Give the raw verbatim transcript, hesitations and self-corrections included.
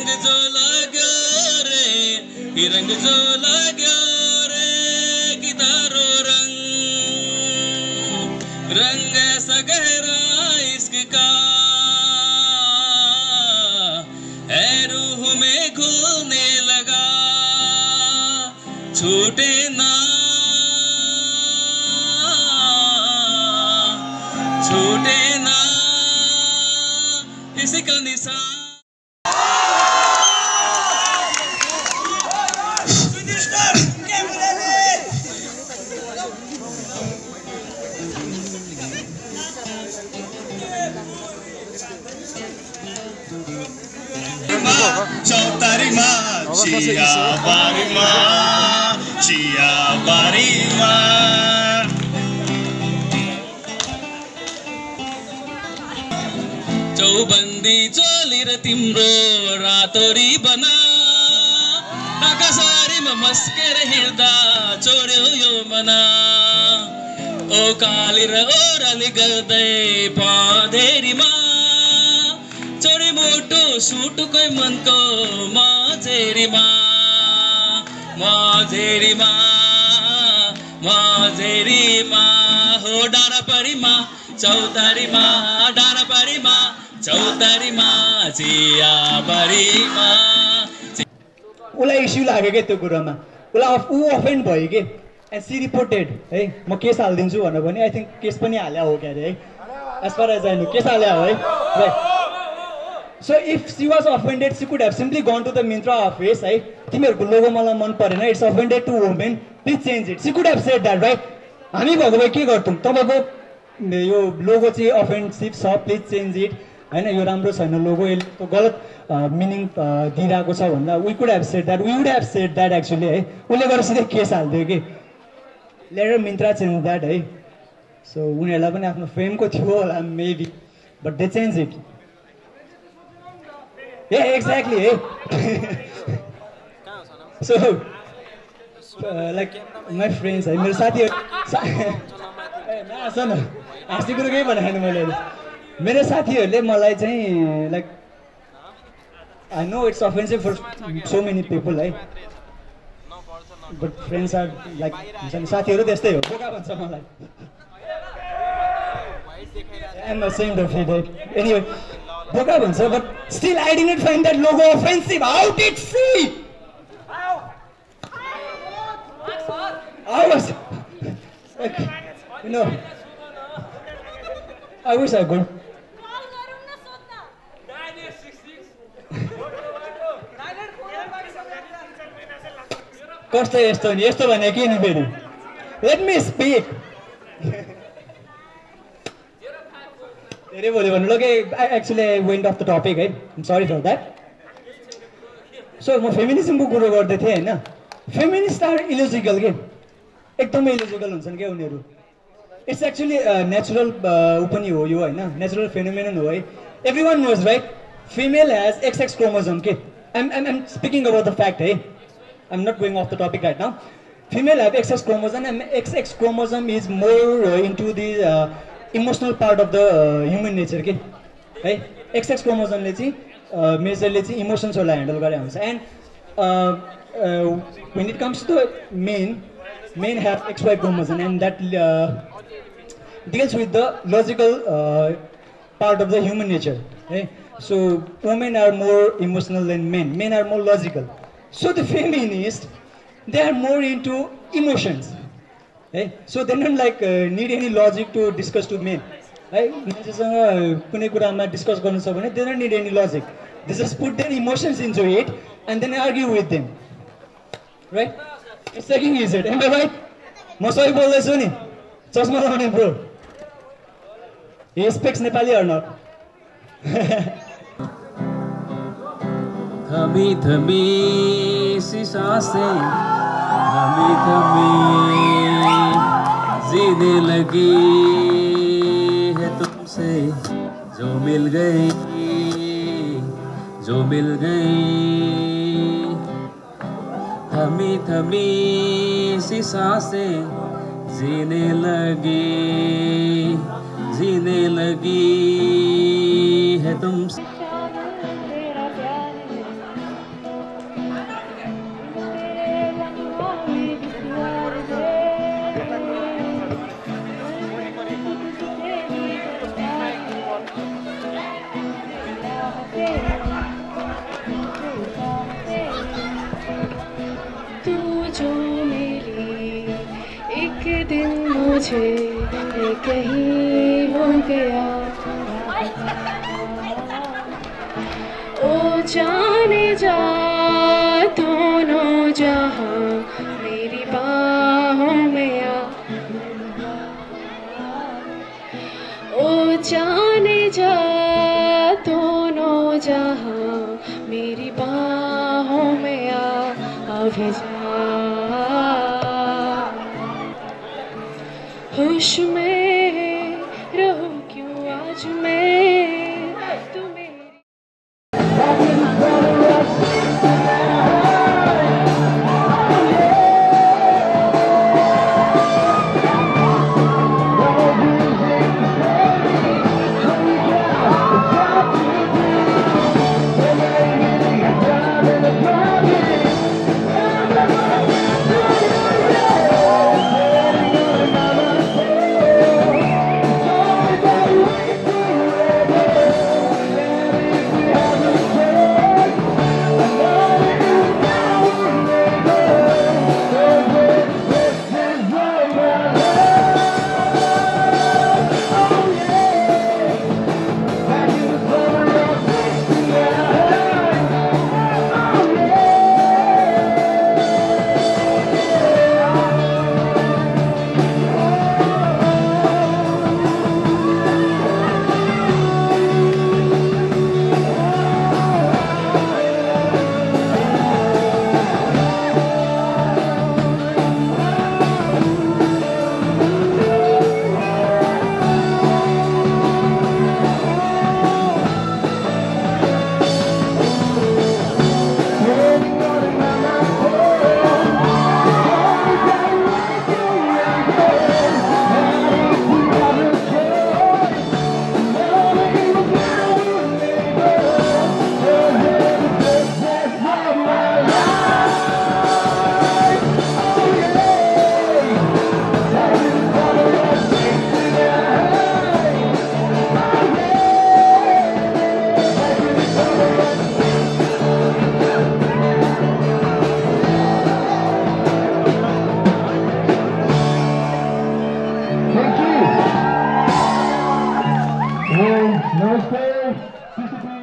रंग जो लाग्यो रे ये रंग जो लाग्यो रे गितारो रंग रंग ऐसा गहरा इश्क का है रूह में घुलने लगा छूटे ना छूटे ना इसका निशान चौतारी माँ चिया बारी माँ चिया बारी माँ चौबन्दी चोली र तिम्रो रातोरी बना आकाशरीमा मस्केर हिँड्दा चोर्यो यो मना ओ काली र ओराली गर्दै पँधेरीमा चोरी मुटु सुटुकै मनको माझेरीमा माझेरीमा माझेरीमा हो डाँडा परीमा चौतारीमा डाँडा परीमा चौतारीमा चिया बारीमा उसलाई इस्यु लाग्यो क्या त्यो कुरोमा उसलाई ऊ अफेन्ड भयो कि एन्ड सी रिपोर्टेड है म केस हालिदिन्छु भनेर भने आई थिङ्क केस पनि हाल्या हो क्या अरे है as far as I know case हाल्या हो है right so if she was offended she could have simply gone to the Myntra office है तिमीहरूको लोगो मलाई मन परेन it's offended to women please change it she could have said that right हामी भएको भए के गर्थ्यौँ तपाईँको यो लोगो चाहिँ अफेन्सिभ छ प्लिज चेन्ज इट होइन यो राम्रो छैन लोगो यसले गलत मिनिङ दिइरहेको छ भन्दा we could have said that we would have said that actually है उसले गरेर सिधै केस हालिदियो कि लेटर मिन्त्रा चेन्ज द्याट है सो उनीहरूलाई पनि आफ्नो फेमको थियो होला maybe but they change it a exactly है सो लाइक माई फ्रेन्ड्स है मेरो साथीहरू सुन हाँस्ने कुरो केही भनेको छैन मैले मेरो साथीहरूले मलाई चाहिँ like I know it's offensive for so many people है बट फ्रेन्ड्स आर लाइक हुन्छ नि साथीहरू त्यस्तै हो बोका भन्छ मलाई I am ashamed of it anyway बोका भन्छ but still I didn't find that logo offensive how did she I was like, you know, I wish I could. कस्तो यस्तो नि यस्तो भने के नि फेरि लेट मी स्पिक धेरै बोल्यो भन्नु कि actually I went off the topic है सरी फर द्याट सो म फेमिनिजमको कुरो गर्दै थिएँ होइन फेमिनिस्ट आर इलोजिकल के एकदमै इलोजिकल हुन्छन् क्या उनीहरू इट्स एक्चुली नेचुरल ऊ पनि हो यो होइन नेचुरल फेनोमेनन हो है everyone knows right female has X X chromosome के I'm I'm I'm speaking about the fact है I'm not going off the topic right now female have X X chromosome and X X chromosome is more into the emotional part of the human nature के है x x क्रोमोजोमले चाहिँ मेजरले चाहिँ इमोसन्सहरूलाई handle गरेर हुन्छ and when it comes to men men have X Y chromosome and that uh, deals with the logical uh, part of the human nature. Right? So women are more emotional than men. Men are more logical. So the feminists, they are more into emotions. Right? So they don't like uh, need any logic to discuss to men. Right? They don't need any logic. They just put their emotions into it and then argue with them. Right? It's taking easy. Am I right? म सही बोल्दैछु नि चस्मा लगाउने bro ये specs Nepali or not थमी थमी C सांसें थमी थमी जीने लगी है तुमसे जो मिल गई जो मिल गई थमी थमी सी सांसें जीने लगी जीने लगी है तुमसे जो मिली एक दिन मुझे ये कहीं हो गया। ओ जाने जा दोनों जहां मेरी बाहों में आ। ओ जाने जा दोनों जहां मेरी बाहों में आ। अभी जा होश में रहूं क्यों आज मैं तुम्हें। Namaste.